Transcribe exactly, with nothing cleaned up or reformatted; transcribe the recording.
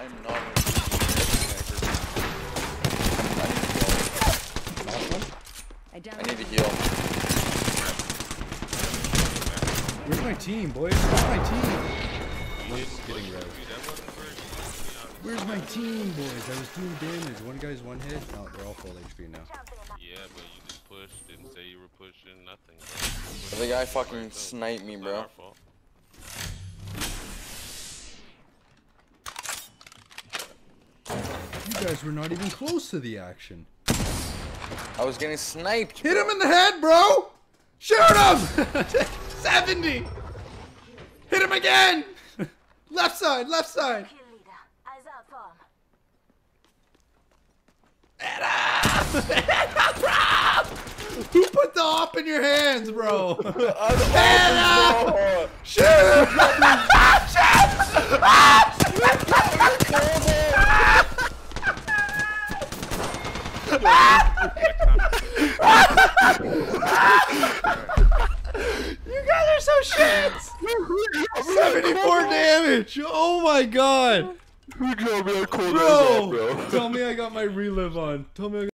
I'm not gonna be I need to heal. Where's my team, boys? Where's my team? One's getting red. Where's my team, boys? I was doing damage. One guy's one hit. Oh, they're all full H P now. Yeah, but you just pushed. Didn't say you were pushing. Nothing. The guy fucking sniped me, bro. You guys were not even close to the action. I was getting sniped. Hit him in the head, bro! Shoot him! seventy! Hit him again! Left side, left side! Hit him! Hit him, bro! Who put the op in your hands, bro? Hit him! Shoot him! You guys are so shit! seventy-four damage! Oh my god! Who drove me a cold Bro! Tell me I got my relive on. Tell me I got